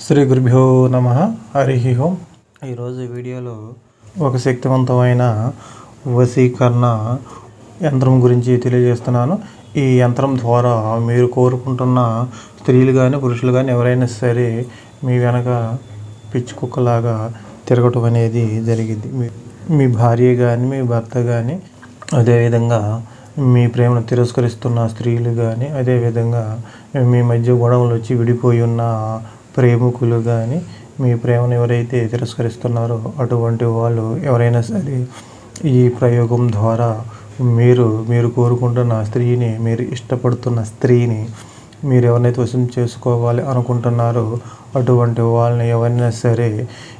శ్రీ గురుభ్యో నమః. హరి ఓం. ఈరోజు వీడియోలో ఒక శక్తివంతమైన వశీకరణ యంత్రం గురించి తెలియజేస్తున్నాను. ఈ యంత్రం ద్వారా మీరు కోరుకుంటున్న స్త్రీలు కానీ పురుషులు కానీ ఎవరైనా సరే మీ వెనక పిచ్చి కుక్కలాగా తిరగటం అనేది జరిగింది. మీ భార్య కానీ మీ భర్త కానీ, అదేవిధంగా మీ ప్రేమను తిరస్కరిస్తున్న స్త్రీలు కానీ, అదేవిధంగా మీ మధ్య గొడవలు వచ్చి విడిపోయి ఉన్న ప్రేమికులు కానీ, మీ ప్రేమను ఎవరైతే తిరస్కరిస్తున్నారో అటువంటి వాళ్ళు ఎవరైనా సరే ఈ ప్రయోగం ద్వారా మీరు కోరుకుంటున్న స్త్రీని, మీరు ఇష్టపడుతున్న స్త్రీని మీరు ఎవరినైతే వశం చేసుకోవాలి అనుకుంటున్నారో అటువంటి వాళ్ళని ఎవరైనా సరే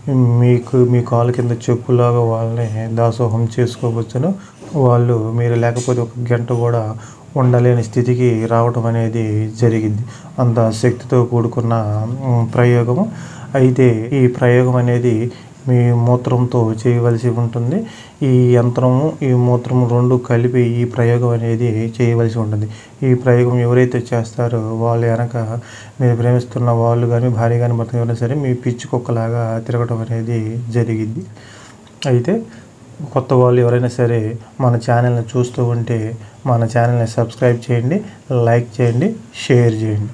మీ కాలు కింద చెప్పులాగా వాళ్ళని దాసోహం చేసుకోవచ్చును. వాళ్ళు మీరు లేకపోతే ఒక గంట కూడా ఉండలేని స్థితికి రావటం అనేది జరిగింది. అంత శక్తితో కూడుకున్న ప్రయోగము. అయితే ఈ ప్రయోగం అనేది మీ మూత్రంతో చేయవలసి ఉంటుంది. ఈ యంత్రము ఈ మూత్రము రెండు కలిపి ఈ ప్రయోగం అనేది చేయవలసి ఉంటుంది. ఈ ప్రయోగం ఎవరైతే చేస్తారో వాళ్ళు వెనక మీరు ప్రేమిస్తున్న వాళ్ళు కానీ, భార్య కానీ, భర్త ఎవరైనా సరే మీ పిచ్చి కుక్కలాగా తిరగటం అనేది జరిగింది. అయితే కొత్త వాళ్ళు ఎవరైనా సరే మన ఛానల్ని చూస్తూ ఉంటే మన ఛానల్ని సబ్స్క్రైబ్ చేయండి, లైక్ చేయండి, షేర్ చేయండి.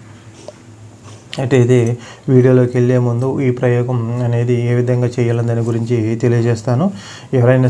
అయితే ఇది వీడియోలోకి వెళ్ళే ముందు ఈ ప్రయోగం అనేది ఏ విధంగా చేయాలని దాని గురించి తెలియజేస్తాను. ఎవరైనా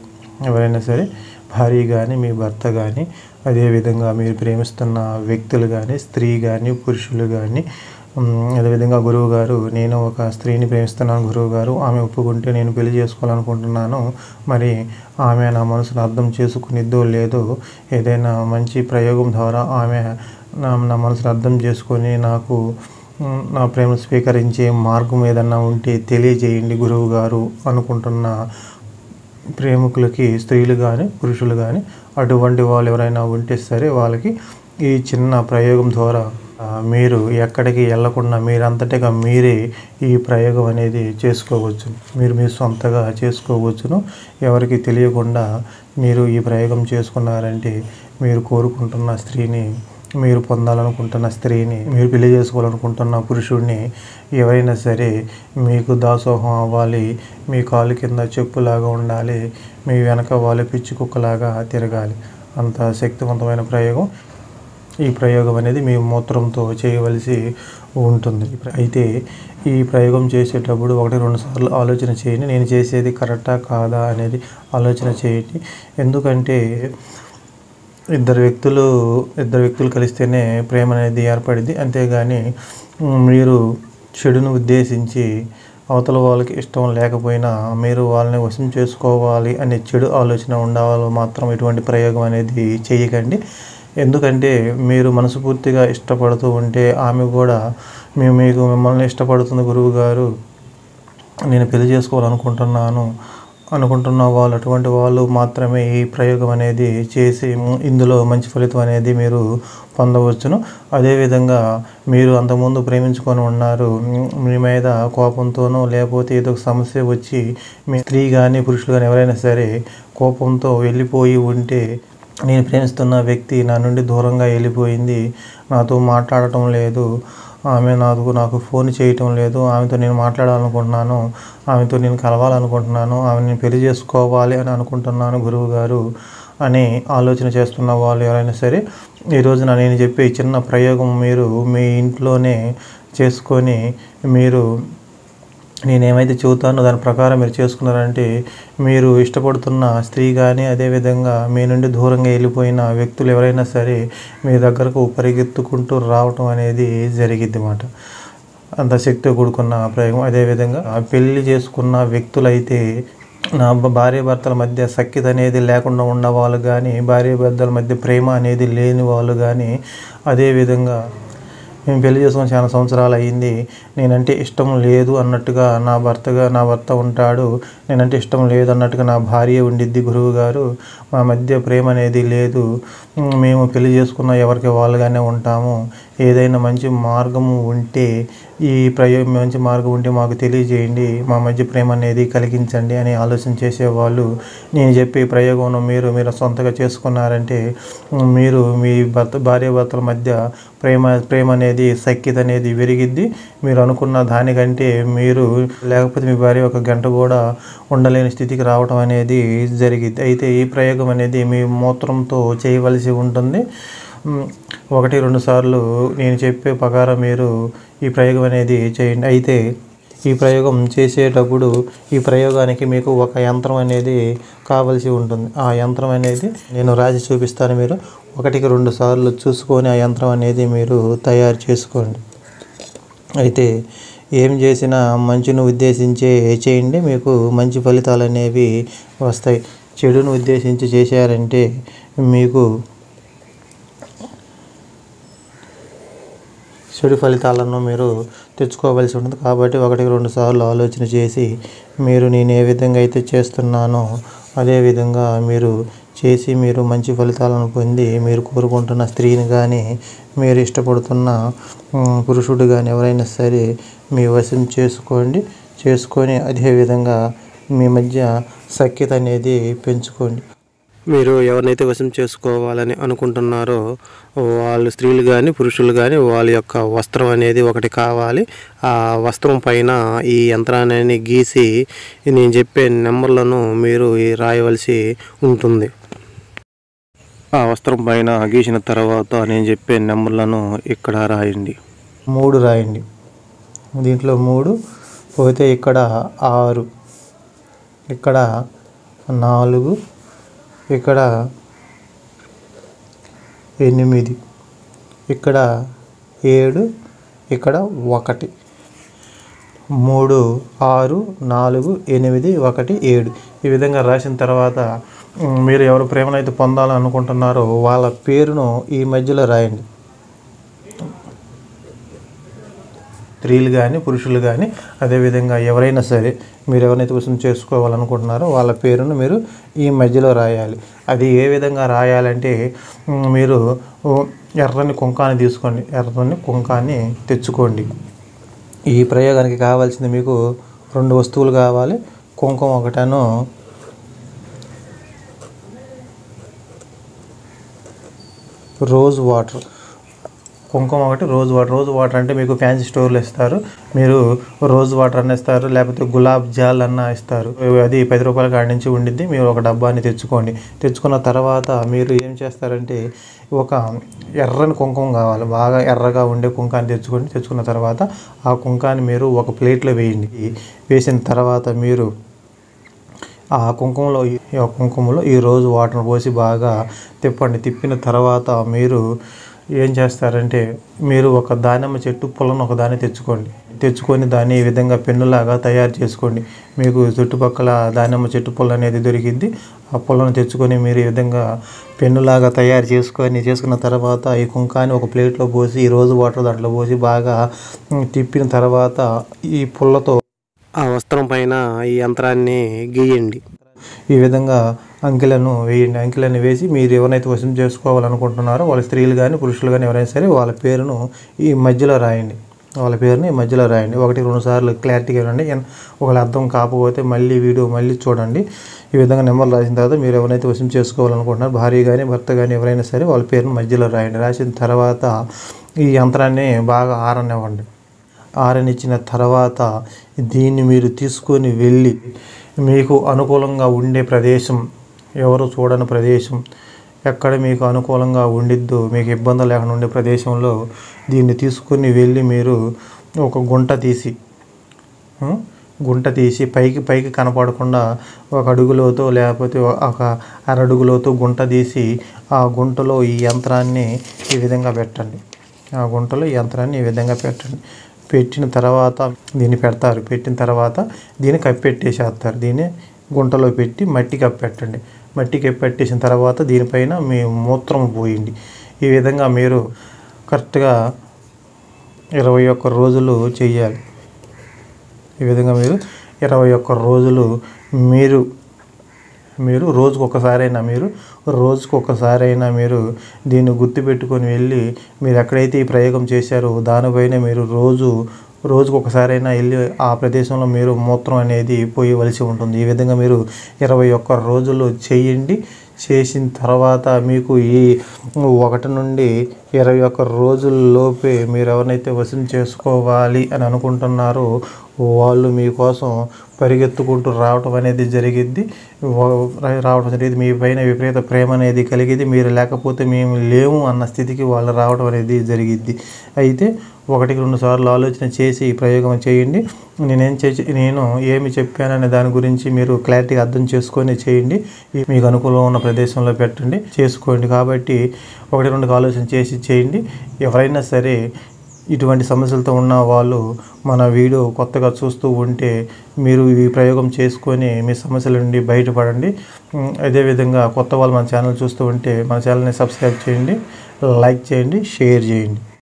సరే భార్య కానీ, మీ భర్త కానీ, అదేవిధంగా మీరు ప్రేమిస్తున్న వ్యక్తులు కానీ, స్త్రీ కానీ, పురుషులు కానీ, అదేవిధంగా గురువు గారు నేను ఒక స్త్రీని ప్రేమిస్తున్నాను గురువు గారు, ఆమె ఒప్పుకుంటే నేను పెళ్లి చేసుకోవాలనుకుంటున్నాను, మరి ఆమె నా మనసును అర్థం చేసుకునిద్దో లేదో, ఏదైనా మంచి ప్రయోగం ద్వారా ఆమె నా మనసును అర్థం చేసుకొని నాకు నా ప్రేమను స్వీకరించే మార్గం ఏదన్నా ఉంటే తెలియజేయండి గురువు గారు అనుకుంటున్న ప్రేమికులకి, స్త్రీలు కానీ పురుషులు కానీ, అటువంటి వాళ్ళు ఎవరైనా ఉంటే సరే వాళ్ళకి ఈ చిన్న ప్రయోగం ద్వారా మీరు ఎక్కడికి వెళ్ళకుండా మీరంతటిగా మీరే ఈ ప్రయోగం అనేది చేసుకోవచ్చు. మీరు సొంతగా చేసుకోవచ్చును. ఎవరికి తెలియకుండా మీరు ఈ ప్రయోగం చేసుకున్నారంటే మీరు కోరుకుంటున్న స్త్రీని, మీరు పొందాలనుకుంటున్న స్త్రీని, మీరు పెళ్లి చేసుకోవాలనుకుంటున్న పురుషుడిని ఎవరైనా సరే మీకు దాసోహం అవ్వాలి, మీ కాలు కింద చెప్పులాగా ఉండాలి, మీ వెనక వాళ్ళు పిచ్చి కుక్కలాగా తిరగాలి. అంత శక్తివంతమైన ప్రయోగం. ఈ ప్రయోగం అనేది మీ మూత్రంతో చేయవలసి ఉంటుంది. అయితే ఈ ప్రయోగం చేసేటప్పుడు 1-2 సార్లు ఆలోచన చేయండి. నేను చేసేది కరెక్టా కాదా అనేది ఆలోచన చేయండి. ఎందుకంటే ఇద్దరు వ్యక్తులు కలిస్తేనే ప్రేమ అనేది ఏర్పడింది. అంతేగాని మీరు చెడును ఉద్దేశించి అవతల వాళ్ళకి ఇష్టం లేకపోయినా మీరు వాళ్ళని వశం చేసుకోవాలి అనే చెడు ఆలోచన ఉండేవాళ్ళు మాత్రం ఇటువంటి ప్రయోగం అనేది చేయకండి. ఎందుకంటే మీరు మనస్ఫూర్తిగా ఇష్టపడుతూ ఉంటే ఆమె కూడా మిమ్మల్ని ఇష్టపడుతుంది గురువు గారు, నేను పెళ్లి చేసుకోవాలనుకుంటున్నాను అనుకుంటున్న వాళ్ళు, అటువంటి వాళ్ళు మాత్రమే ఈ ప్రయోగం అనేది చేసి ఇందులో మంచి ఫలితం అనేది మీరు పొందవచ్చును. అదేవిధంగా మీరు అంతకుముందు ప్రేమించుకొని ఉన్నారు, మీ మీద కోపంతోనో లేకపోతే ఏదో ఒక సమస్య వచ్చి మీ స్త్రీ కానీ పురుషులు కానీ ఎవరైనా సరే కోపంతో వెళ్ళిపోయి ఉంటే, నేను ప్రేమిస్తున్న వ్యక్తి నా నుండి దూరంగా వెళ్ళిపోయింది, నాతో మాట్లాడటం లేదు, ఆమె నాకు ఫోన్ చేయటం లేదు, ఆమెతో నేను మాట్లాడాలనుకుంటున్నాను, ఆమెతో నేను కలవాలనుకుంటున్నాను, ఆమెను నేను పెళ్లి చేసుకోవాలి అని అనుకుంటున్నాను గురువు గారు అని ఆలోచన చేస్తున్న వాళ్ళు ఎవరైనా సరే ఈ రోజున నేను చెప్పే చిన్న ప్రయోగం మీరు మీ ఇంట్లోనే చేసుకొని మీరు నేనేమైతే చెబుతానో దాని ప్రకారం మీరు చేసుకున్నారంటే మీరు ఇష్టపడుతున్న స్త్రీ కానీ, అదేవిధంగా మీ నుండి దూరంగా వెళ్ళిపోయిన వ్యక్తులు ఎవరైనా సరే మీ దగ్గరకు పరిగెత్తుకుంటూ రావటం అనేది జరిగిద్ది అన్నమాట. అంత శక్తితో కూడుకున్న ప్రయోగం. అదేవిధంగా పెళ్లి చేసుకున్న వ్యక్తులైతే నా భార్యాభర్తల మధ్య సఖ్యత అనేది లేకుండా ఉన్న వాళ్ళు కానీ, భార్యాభర్తల మధ్య ప్రేమ అనేది లేని వాళ్ళు కానీ, అదేవిధంగా మేము పెళ్లి చేసుకొని చాలా సంవత్సరాలు అయ్యింది, నేనంటే ఇష్టం లేదు అన్నట్టుగా నా భర్త ఉంటాడు, నేనంటే ఇష్టం లేదు అన్నట్టుగా నా భార్య ఉండిద్ది గురువు గారు, మా మధ్య ప్రేమ అనేది లేదు, మేము పెళ్లి చేసుకున్న ఎవరికి వాళ్ళుగానే ఉంటాము, ఏదైనా మంచి మార్గం ఉంటే మంచి మార్గం ఉంటే మాకు తెలియజేయండి, మా మధ్య ప్రేమ అనేది కలిగించండి అని ఆలోచన చేసేవాళ్ళు నేను చెప్పే ప్రయోగం మీరు సొంతగా చేసుకున్నారంటే మీరు మీ భార్యాభర్తల మధ్య ప్రేమ అనేది సఖ్యత అనేది పెరిగిద్ది. మీరు అనుకున్న దానికంటే మీరు లేకపోతే మీ భార్య ఒక గంట కూడా ఉండలేని స్థితికి రావడం అనేది జరిగిద్ది. అయితే ఈ ప్రయోగం అనేది మీ మూత్రంతో చేయవలసి ఉంటుంది. 1-2 సార్లు నేను చెప్పే ప్రకారం మీరు ఈ ప్రయోగం అనేది చేయండి. అయితే ఈ ప్రయోగం చేసేటప్పుడు ఈ ప్రయోగానికి మీకు ఒక యంత్రం అనేది కావలసి ఉంటుంది. ఆ యంత్రం అనేది నేను రాసి చూపిస్తాను. మీరు 1-2 సార్లు చూసుకొని ఆ యంత్రం అనేది మీరు తయారు చేసుకోండి. అయితే ఏం చేసినా మంచిని ఉద్దేశించే చేయండి, మీకు మంచి ఫలితాలు అనేవి వస్తాయి. చెడును ఉద్దేశించి చేశారంటే మీకు చెడు ఫలితాలను మీరు తెచ్చుకోవాల్సి ఉంటుంది. కాబట్టి 1-2 సార్లు ఆలోచన చేసి మీరు నేను ఏ విధంగా అయితే చేస్తున్నానో అదేవిధంగా మీరు చేసి మీరు మంచి ఫలితాలను పొంది మీరు కోరుకుంటున్న స్త్రీని కానీ మీరు ఇష్టపడుతున్న పురుషుడు కానీ ఎవరైనా సరే మీ వశం చేసుకొని అదేవిధంగా మీ మధ్య సఖ్యత అనేది పెంచుకోండి. మీరు ఎవరినైతే వశం చేసుకోవాలని అనుకుంటున్నారో వాళ్ళు స్త్రీలు కానీ పురుషులు కానీ వాళ్ళ యొక్క వస్త్రం అనేది ఒకటి కావాలి. ఆ వస్త్రం పైన ఈ యంత్రాన్ని గీసి నేను చెప్పే నెంబర్లను మీరు రాయవలసి ఉంటుంది. ఆ వస్త్రం పైన గీసిన తర్వాత నేను చెప్పే నెంబర్లను ఇక్కడ రాయండి. 3 రాయండి. దీంట్లో 3 పోతే ఇక్కడ 6, ఇక్కడ 4, ఇక్కడ 8, ఇక్కడ 7, ఇక్కడ 1. 3, 6, 4, 8, 1, 7 ఈ విధంగా రాసిన తర్వాత మీరు ఎవరు ప్రేమనైతే పొందాలని అనుకుంటున్నారో వాళ్ళ పేరును ఈ మధ్యలో రాయండి. స్త్రీలు కానీ పురుషులు కానీ అదేవిధంగా ఎవరైనా సరే మీరు ఎవరైతే వశం చేసుకోవాలనుకుంటున్నారో వాళ్ళ పేరును మీరు ఈ మధ్యలో రాయాలి. అది ఏ విధంగా రాయాలంటే మీరు ఎర్రని కుంకాన్ని తీసుకోండి, ఎర్రని కుంకాన్ని తెచ్చుకోండి. ఈ ప్రయోగానికి కావాల్సింది మీకు 2 వస్తువులు కావాలి. కుంకుమ ఒకటను రోజ్ వాటర్. కుంకుమ ఒకటి, రోజ్ వాటర్ అంటే మీకు ఫ్యాన్సీ స్టోర్లో ఇస్తారు. మీరు రోజ్ వాటర్ అన్న ఇస్తారు, లేకపోతే గులాబ్ జాల్ అన్న ఇస్తారు. అది 10 రూపాయల కాడి నుంచి ఉండిద్ది. మీరు ఒక డబ్బాని తెచ్చుకోండి. తెచ్చుకున్న తర్వాత మీరు ఏం చేస్తారంటే ఒక ఎర్రని కుంకుమ కావాలి, బాగా ఎర్రగా ఉండే కుంకాన్ని తెచ్చుకోండి. తెచ్చుకున్న తర్వాత ఆ కుంకాన్ని మీరు ఒక ప్లేట్లో వేయండి. వేసిన తర్వాత మీరు ఆ కుంకుమలో ఈ రోజ్ వాటర్ పోసి బాగా తిప్పండి. తిప్పిన తర్వాత మీరు ఏం చేస్తారంటే మీరు ఒక దానిమ్మ చెట్టు పుల్లను ఒకదాన్ని తెచ్చుకొని దాన్ని ఈ విధంగా పెన్నులాగా తయారు చేసుకోండి. మీకు చుట్టుపక్కల దానిమ్మ చెట్టు పుల్ల అనేది దొరికింది. ఆ పుల్లను తెచ్చుకొని మీరు ఈ విధంగా పెన్నులాగా తయారు చేసుకున్న తర్వాత ఈ కుంకాన్ని ఒక ప్లేట్లో పోసి ఈ రోజు వాటర్ దాంట్లో పోసి బాగా తిప్పిన తర్వాత ఈ పుల్లతో ఆ వస్త్రం పైన ఈ యంత్రాన్ని గీయండి. ఈ విధంగా అంకెలను వేయండి. అంకెలను వేసి మీరు ఎవరైతే వశం చేసుకోవాలనుకుంటున్నారో వాళ్ళ స్త్రీలు కానీ పురుషులు కానీ ఎవరైనా సరే వాళ్ళ పేరును ఈ మధ్యలో రాయండి. 1-2 సార్లు క్లారిటీగా వినండి. ఒకవేళ అర్థం కాకపోతే వీడియో మళ్ళీ చూడండి. ఈ విధంగా నెంబర్లు రాసిన తర్వాత మీరు ఎవరైతే వశం చేసుకోవాలనుకుంటున్నారో భార్య కానీ భర్త కానీ ఎవరైనా సరే వాళ్ళ పేరును మధ్యలో రాయండి. రాసిన తర్వాత ఈ యంత్రాన్ని బాగా ఆరనివ్వండి. ఆరనిచ్చిన తర్వాత దీన్ని మీరు తీసుకొని వెళ్ళి మీకు అనుకూలంగా ఉండే ప్రదేశం, ఎవరు చూడని ప్రదేశం, ఎక్కడ మీకు అనుకూలంగా ఉండిద్దో మీకు ఇబ్బంది లేకుండా ఉండే ప్రదేశంలో దీన్ని తీసుకుని వెళ్ళి మీరు ఒక గుంట తీసి పైకి కనపడకుండా 1 అడుగులోతో లేకపోతే ఒక 1/2 అడుగులోతో గుంట తీసి ఆ గుంటలో ఈ యంత్రాన్ని ఈ విధంగా పెట్టండి. పెట్టిన తర్వాత దీన్ని పెడతారు. పెట్టిన తర్వాత దీన్ని కప్పెట్టేసేస్తారు. దీన్ని గుంటలో పెట్టి మట్టి కప్పెట్టండి. మట్టి కప్పెట్టేసిన తర్వాత దీనిపైన మీ మూత్రం పోయండి. ఈ విధంగా మీరు కరెక్ట్గా 21 రోజులు చేయాలి. ఈ విధంగా మీరు 21 రోజులు మీరు మీరు రోజుకొకసారైనా మీరు దీన్ని గుర్తుపెట్టుకొని వెళ్ళి మీరు ఎక్కడైతే ఈ ప్రయోగం చేశారో దానిపైన మీరు రోజుకొకసారైనా వెళ్ళి ఆ ప్రదేశంలో మీరు మూత్రం అనేది పోయవలసి ఉంటుంది. ఈ విధంగా మీరు 21 రోజులు చేయండి. చేసిన తర్వాత మీకు ఈ 1 నుండి 21 రోజుల్లోపే మీరు ఎవరినైతే వశం చేసుకోవాలి అని అనుకుంటున్నారో వాళ్ళు మీకోసం పరిగెత్తుకుంటూ రావటం అనేది జరిగిద్ది. మీ పైన విపరీత ప్రేమ అనేది కలిగిద్ది. మీరు లేకపోతే మేము లేము అన్న స్థితికి వాళ్ళు రావడం అనేది జరిగిద్ది. అయితే 1-2 సార్లు ఆలోచన చేసి ఈ ప్రయోగం చేయండి. నేను ఏమి చెప్పాననే దాని గురించి మీరు క్లారిటీగా అర్థం చేసుకొని చేయండి. మీకు అనుకూలంగా ఉన్న ప్రదేశంలో చేసుకోండి. కాబట్టి 1-2 ఆలోచన చేసి చేయండి. ఎవరైనా సరే ఇటువంటి సమస్యలతో ఉన్న వాళ్ళు మన వీడియో కొత్తగా చూస్తూ ఉంటే మీరు ఈ ప్రయోగం చేసుకొని మీ సమస్యల నుండి బయటపడండి. అదేవిధంగా కొత్త వాళ్ళు మన ఛానల్ చూస్తూ ఉంటే మన ఛానల్ని సబ్స్క్రైబ్ చేయండి, లైక్ చేయండి, షేర్ చేయండి.